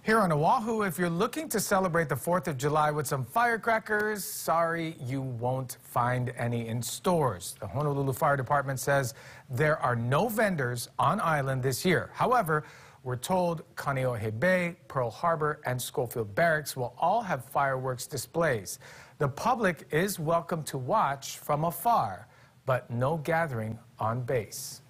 Here on Oahu, if you're looking to celebrate the 4th of July with some firecrackers, sorry, you won't find any in stores. The Honolulu Fire Department says there are no vendors on island this year. However, we're told Kaneohe Bay, Pearl Harbor, and Schofield Barracks will all have fireworks displays. The public is welcome to watch from afar, but no gathering on base.